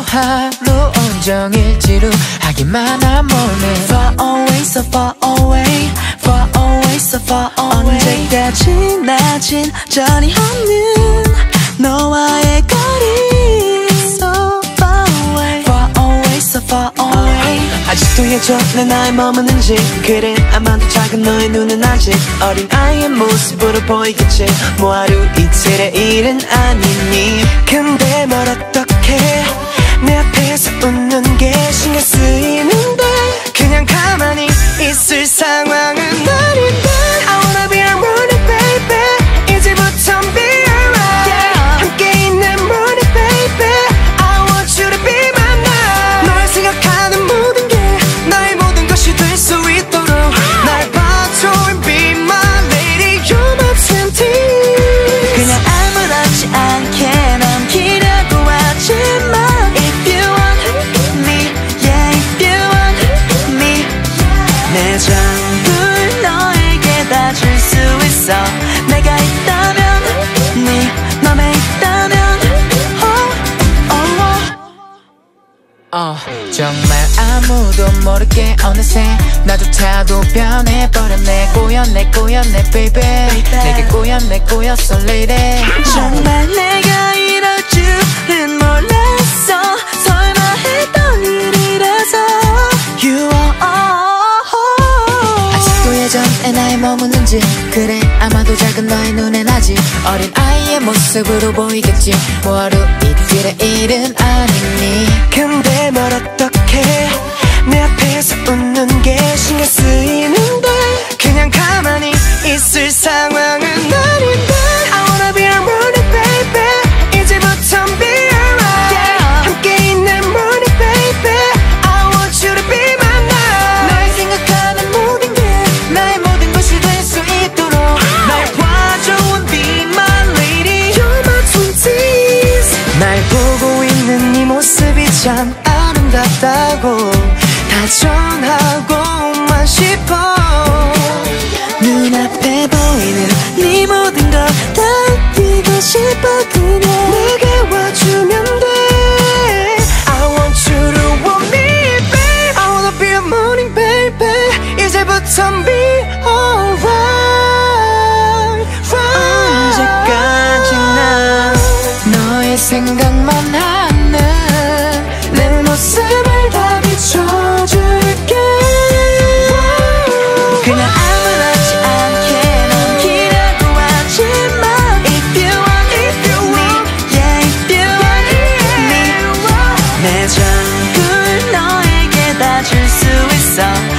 하루 온종일 지루하기만 한 morning. Far away, so far away, far away, so far away. 언제까지나 진전이 없는 너와의 거리. So far away, far away, so far away. 아직도 예전에 나에 머무는지. 그래 아마도 작은 너의 눈은 아직 어린 아이의 모습으로 보이겠지. 뭐 하루 이틀의 일은 아니니. 근데 뭘 어떡해, 내 앞에서 웃는 게 신경 쓰이는데 그냥 가만히 있을 상황은 아닌데. I wanna be your morning baby, 이제부턴 be alright. yeah. 함께 있는 morning baby, I want you to be my night. 널 생각하는 모든 게 나의 모든 것이 될 수 있도록 날 봐줘 and be my lady, you're my 20. 그냥 아무렇지 않게 넘기려고 하지만 내 전부를 너에게 다 줄 수 있어. 내가 있다면, 네 맘에 있다면. 정말 아무도 모르게 어느새 나조차도 변해버렸네. 꼬였네 꼬였네 baby, 내게 꼬였네 꼬였어 lady. 정말 내가 이럴 줄은 몰랐어. 설마 했던 일이라서. You are 예전에 나에 머무는지. 그래 아마도 작은 너의 눈엔 아직 어린 아이의 모습으로 보이겠지. 뭐 하루 이틀의 일은 아니니. 근데 뭘 어떡해, 내 앞에서 웃는 게 신경 쓰이는데 그냥 가만히 있을 상황은 아닌데. I wanna be your morning baby, 이제부턴 be alright. yeah. 함께 있는 morning baby, I want you to be my night. 널 생각하는 모든 게 나의 모든 것이 될 수 있도록 날 봐줘 and be my lady, you're my 20s. 날 보고 있는 네 모습이 참 아름답다고 다 전하고만 싶어. 눈앞에 보이는 네 모든 걸 다 뛰고 싶어. 그냥 내게 와주면 돼. I want you to want me babe, I wanna be your morning baby, 이제부턴 be alright. 언제까지나 너의 생각만 하는 내 모습을 다 비춰줄게. 그냥 아무렇지 않게 넘기려고 하지만 if you want me, yeah if you want me. 내 전부를 너에게 다 줄 수 있어.